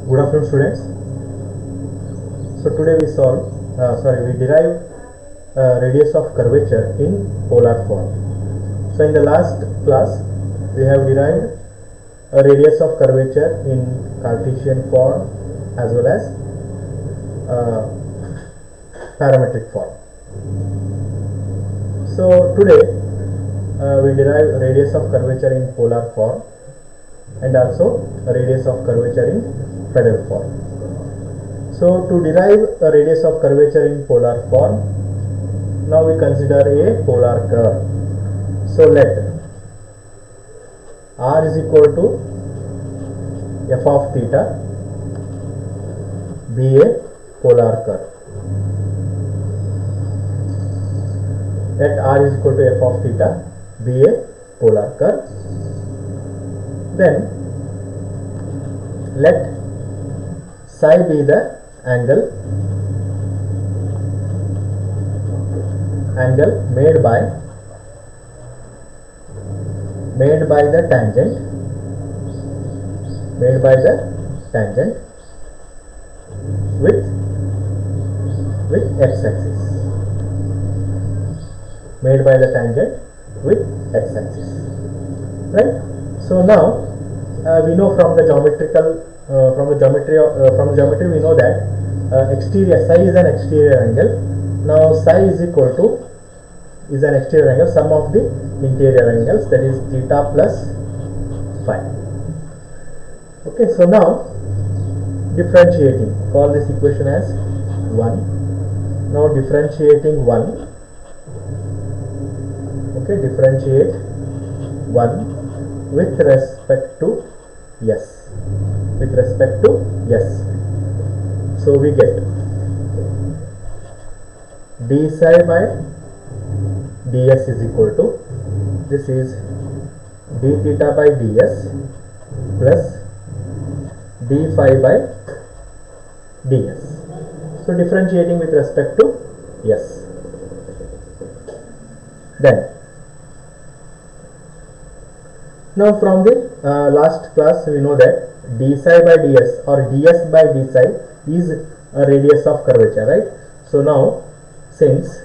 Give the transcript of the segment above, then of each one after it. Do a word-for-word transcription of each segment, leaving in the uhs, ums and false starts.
Good afternoon, students. So today we solve, uh, sorry, we derive uh, radius of curvature in polar form. So in the last class we have derived a radius of curvature in Cartesian form as well as uh, parametric form. So today uh, we derive radius of curvature in polar form and also a radius of curvature in pedal form. So to derive a radius of curvature in polar form, now we consider a polar curve. So let r is equal to f of theta be a polar curve. Let r is equal to f of theta be a polar curve. Then let psi be the angle angle made by made by the tangent made by the tangent with with x-axis made by the tangent with x-axis, right? So now uh, we know from the geometrical uh, from the geometry uh, from the geometry we know that uh, exterior psi is an exterior angle. Now psi is equal to is an exterior angle sum of the interior angles, that is theta plus phi. Okay, so now differentiating, call this equation as one. Now differentiating one, okay, differentiate one with respect to s, with respect to s. So we get d psi by ds is equal to, this is d theta by ds plus d phi by ds. So differentiating with respect to s. Then now from the uh, last class we know that d psi by ds or ds by d psi is a radius of curvature, right? So now since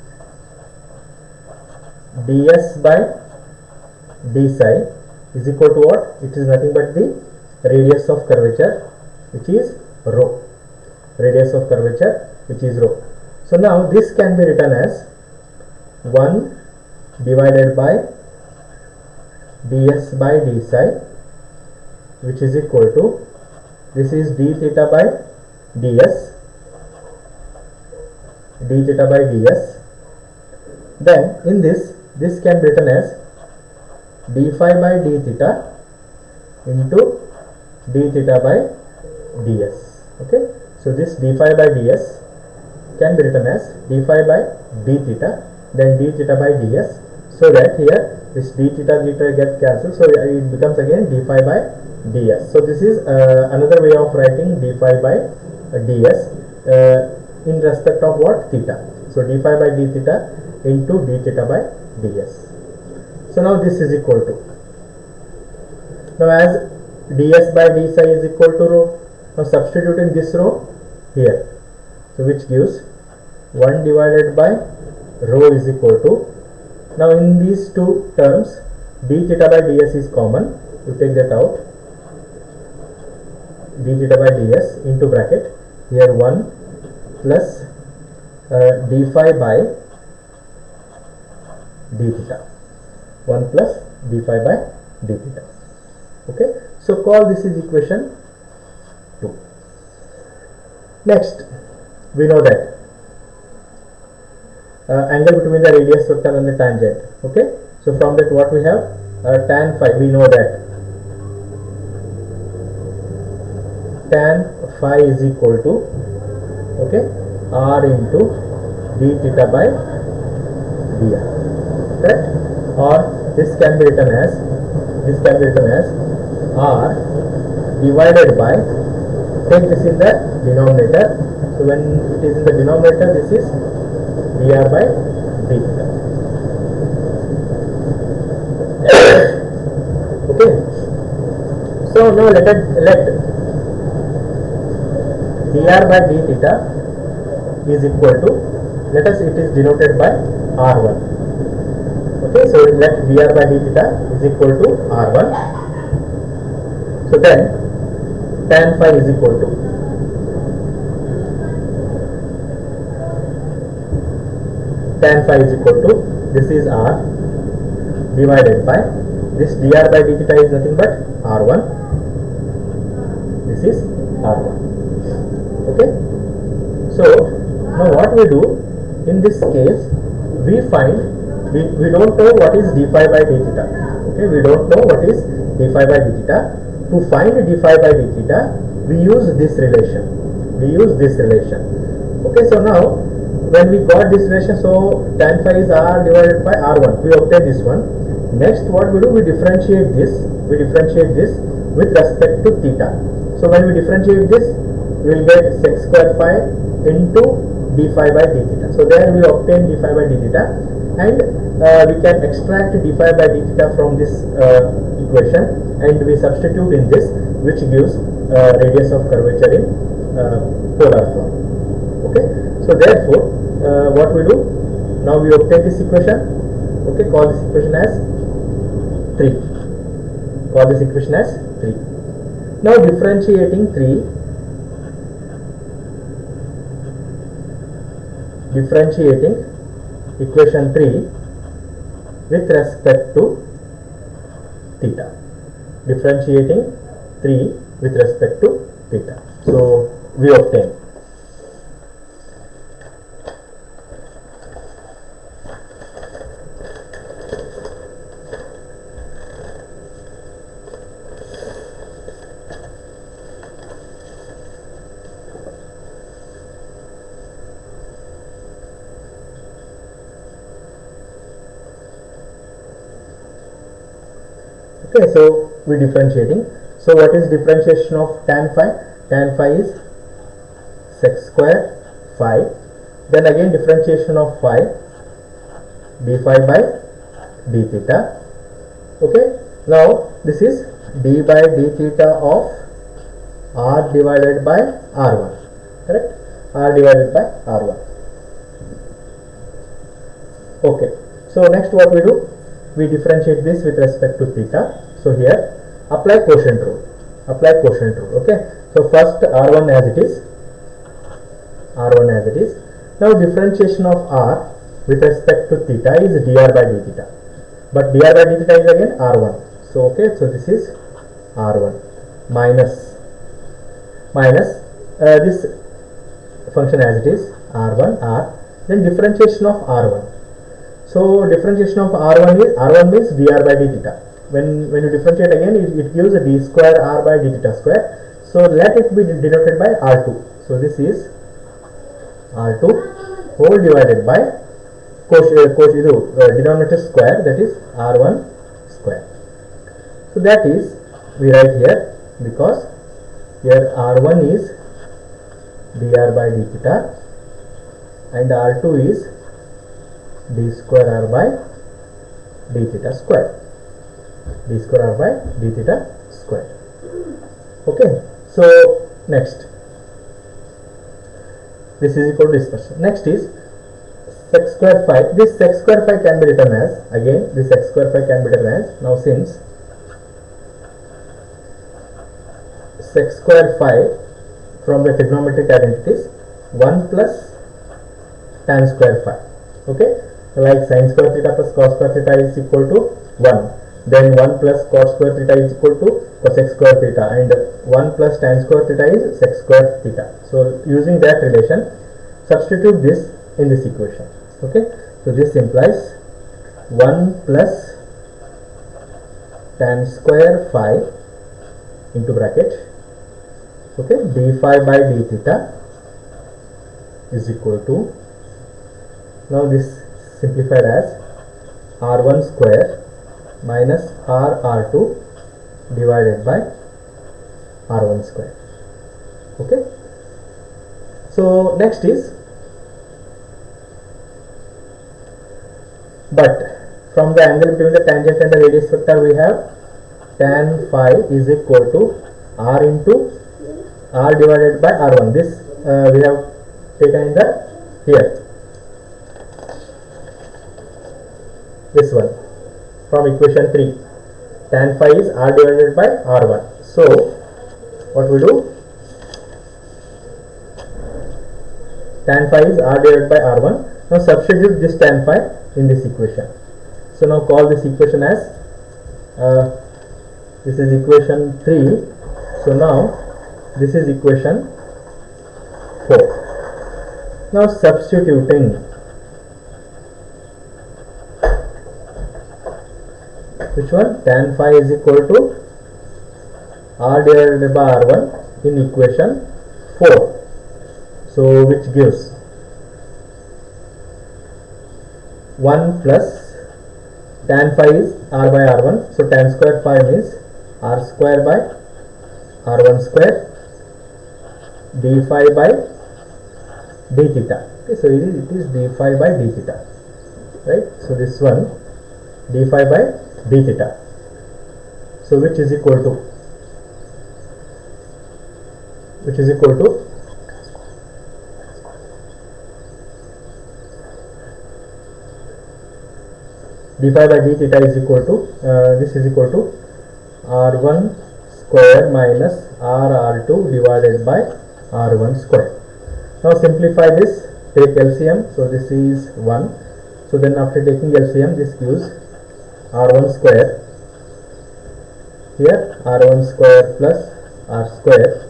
ds by d psi is equal to what? It is nothing but the radius of curvature, which is rho. Radius of curvature, which is rho. So now this can be written as one divided by ds by d psi, which is equal to, this is d theta by ds, d theta by ds. Then in this, this can be written as d phi by d theta into d theta by ds. Okay, so this d phi by ds can be written as d phi by d theta, then d theta by ds, so that here this d theta theta get cancelled, so it becomes again d phi by ds. So this is uh, another way of writing d phi by uh, ds uh, in respect of what? Theta. So d phi by d theta into d theta by ds. So now this is equal to, now as ds by d psi is equal to rho, now substituting this rho here, so which gives one divided by rho is equal to, now in these two terms d theta by ds is common, you take that out, d theta by ds into bracket, here one plus uh, d phi by d theta, one plus d phi by d theta. Okay, so call this is equation two. Next we know that uh, angle between the radius vector and the tangent. Okay, so from that what we have, uh, tan phi, we know that tan phi is equal to, okay, r into d theta by dr, correct? Or this can be written as, this can be written as r divided by, take this in the denominator, so when it is in the denominator this is dr by d theta. Okay, so now let it, let dr by d theta is equal to, let us, it is denoted by r one. Okay, so let dr by d theta is equal to r one. So then tan phi is equal to tan phi is equal to, this is r divided by this dr by d theta is nothing but r one. This is r one. Okay, so now what we do in this case, we find, we, we don't know what is d phi by d theta. Okay, we don't know what is d phi by d theta. To find d phi by d theta, we use this relation. We use this relation. Okay, so now when we got this relation, so tan phi is r divided by r one. We obtain this one. Next, what we do, we differentiate this. We differentiate this with respect to theta. So when we differentiate this, we will get sec square phi into d phi by d theta. So there we obtain d phi by d theta, and uh, we can extract d phi by d theta from this uh, equation, and we substitute in this, which gives uh, radius of curvature in uh, polar form. Okay, so therefore uh, what we do now, we obtain this equation. Okay, call this equation as three. Call this equation as three. Now differentiating three, differentiating equation three with respect to theta. Differentiating three with respect to theta. So we obtain okay, so we differentiating. So what is differentiation of tan phi? Tan phi is sec square phi. Then again differentiation of phi, d phi by d theta. Okay, now this is d by d theta of r divided by r one. Correct? R divided by r one. Okay, so next what we do? We differentiate this with respect to theta. So here apply quotient rule. Apply quotient rule. Okay. So first r one as it is. R one as it is. Now differentiation of r with respect to theta is dr by d theta. But dr by d theta is again r one. So okay. So this is r one minus minus uh, this function as it is r one r. Then differentiation of r one. So differentiation of r one is, r one means dr by d theta. When when you differentiate again, it, it gives a d square r by d theta square. So let it be denoted by r two. So this is r two whole divided by quotient, uh, uh, denominator square, that is r one square. So that is, we write here, because here r one is dr by d theta and r two is d square r by d theta square. d square r by d theta square. Okay, so next, this is equal to this person. Next is sec square phi. This sec square phi can be written as, again this sec square phi can be written as, now since sec square phi from the trigonometric identities, one plus tan square phi. Okay, like sin square theta plus cos square theta is equal to one. Then one plus cos square theta is equal to cosec square theta, and one plus tan square theta is sec square theta. So using that relation, substitute this in this equation. Okay, so this implies one plus tan square phi into bracket, okay, d phi by d theta is equal to, now this simplified as r one square minus r r two divided by r one square. Okay, so next is, but from the angle between the tangent and the radius vector, we have tan phi is equal to r into r divided by r one. This uh, we have taken in the here, this one from equation three. Tan phi is r divided by r one. So what we do, tan phi is r divided by r one. Now substitute this tan phi in this equation. So now call this equation as uh, this is equation three. So now this is equation four. Now substituting, which one? Tan phi is equal to r divided by r one in equation four. So which gives one plus tan phi is r by r one. So tan square phi means r square by r one square d phi by d theta. Okay, so it is, it is d phi by d theta, right? So this one d phi by d theta. So which is equal to which is equal to d phi by d theta is equal to uh, this is equal to r one square minus r r two divided by r one square. Now simplify this, take L C M. So this is one. So then after taking L C M, this gives r one square, here r one square plus r square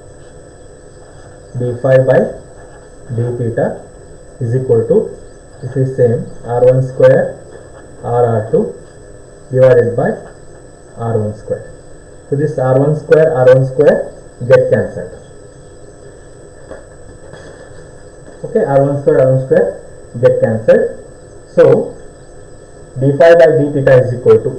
d phi by d theta is equal to, this is same, r one square r r two divided by r one square. So this r one square r one square get cancelled. Okay, r one square r one square get cancelled. So d phi by d theta is equal to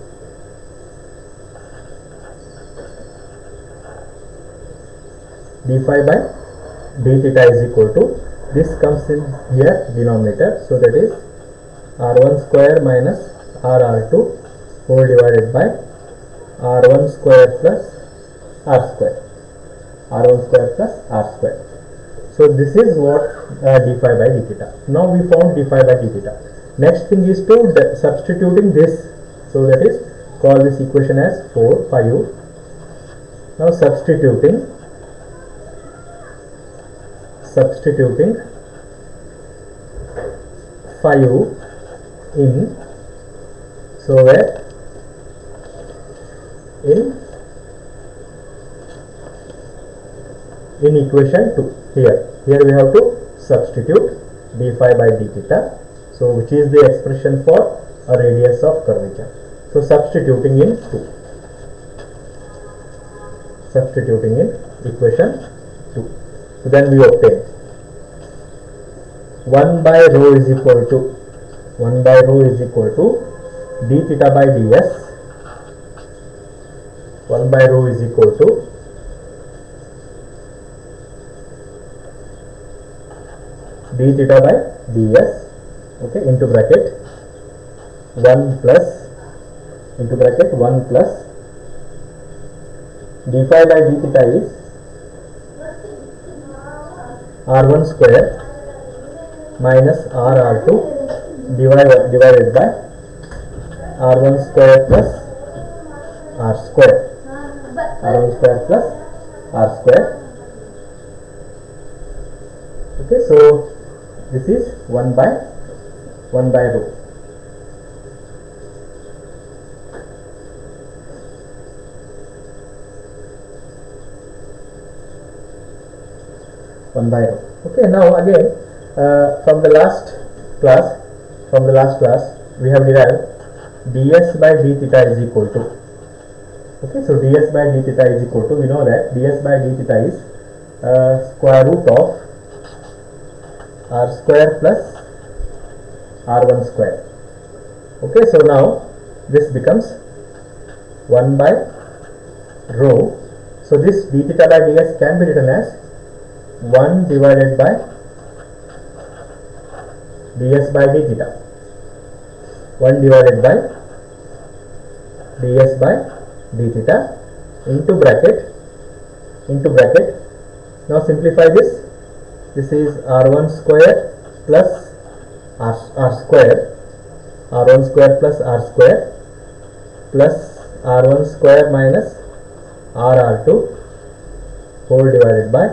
d phi by d theta is equal to, this comes in here denominator, so that is r one square minus r r two whole divided by r one square plus r square, r one square plus r square. So this is what uh, d phi by d theta. Now we found d phi by d theta. Next thing is to substituting this. So that is, call this equation as four phi u. Now substituting substituting phi u in, so where in in equation two, here here we have to substitute d phi by d theta, so which is the expression for a radius of curvature. So substituting in two, substituting in equation two, so then we obtain one by rho is equal to one by rho is equal to d theta by ds. one by rho is equal to d theta by ds, okay, into bracket one plus into bracket one plus d phi by d theta is r one square minus r r two divided divided by r one square plus r square, r one square plus r square. Okay, so this is one by one by rho. one by rho. Okay, now again uh, from the last class, from the last class we have derived ds by d theta is equal to, okay, so ds by d theta is equal to, we know that ds by d theta is uh, square root of r square plus r one square. Okay, so now this becomes one by rho. So this d theta by ds can be written as one divided by ds by d theta, one divided by ds by d theta into bracket into bracket. Now simplify this, this is r one square plus r, r square, r one square plus r square plus r one square minus r r two whole divided by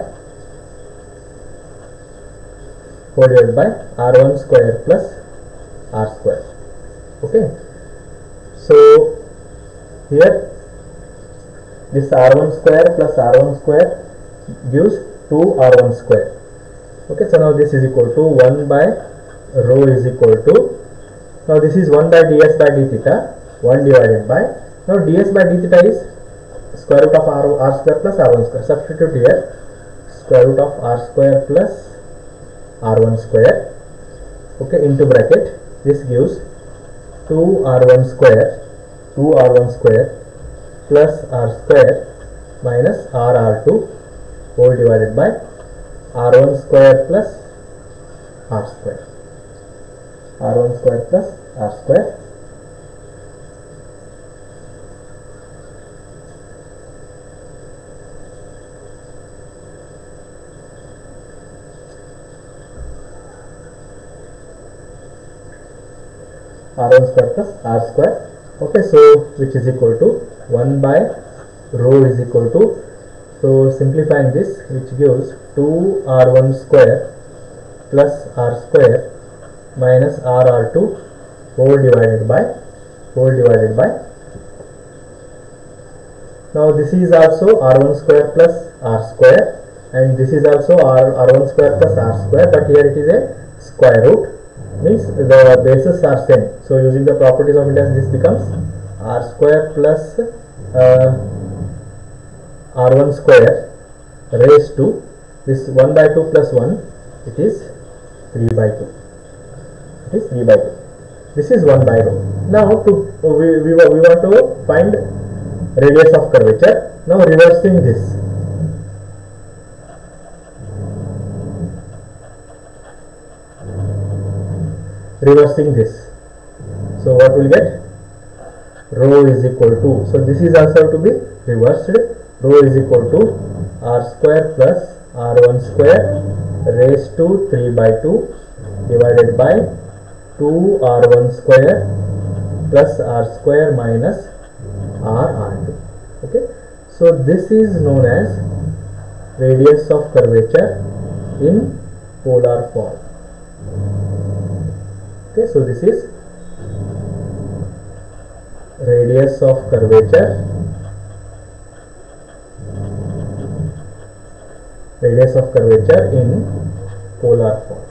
whole divided by r one square plus r square. Okay, so here this r one square plus r one square gives two r one square. Okay, so now this is equal to one by rho is equal to, now this is one by ds by d theta, one divided by, now ds by d theta is square root of r, r square plus r one square. Substitute here square root of r square plus r one square. Okay, into bracket, this gives two r one square, two r one square plus r square minus r r two whole divided by r one square plus r square, r one square plus r square. r one square plus r square. Okay, so which is equal to one by rho is equal to, so simplifying this, which gives two r one square plus r square minus r r two whole divided by whole divided by, now this is also r one square plus r square and this is also r, r1 square plus r square, but here it is a square root, means the bases are same. So using the properties of integers, this becomes r square plus uh, r one square raised to this one by two plus one, it is three by two. It is three by two. This is one by rho. Now to we, we, we want to find radius of curvature. Now reversing this, reversing this, so what will get? Rho is equal to, so this is also to be reversed. Rho is equal to r square plus r one square raised to three by two divided by two r one square plus r square minus r r two. Okay, so this is known as radius of curvature in polar form. Okay, so this is radius of curvature, radius of curvature in polar form,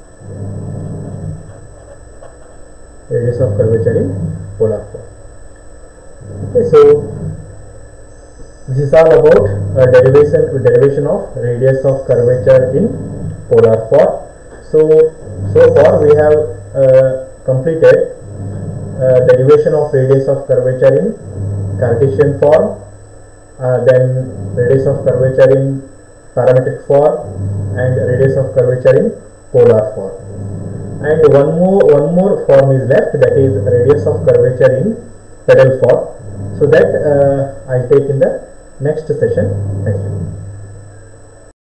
radius of curvature in polar form. Okay, so this is all about uh, derivation derivation of radius of curvature in polar form. So so far we have uh, completed uh, derivation of radius of curvature in Cartesian form, uh, then radius of curvature in parametric form, and radius of curvature in polar form. And one more one more form is left, that is radius of curvature in pedal form. So that uh, I'll take in the next session. Thank you.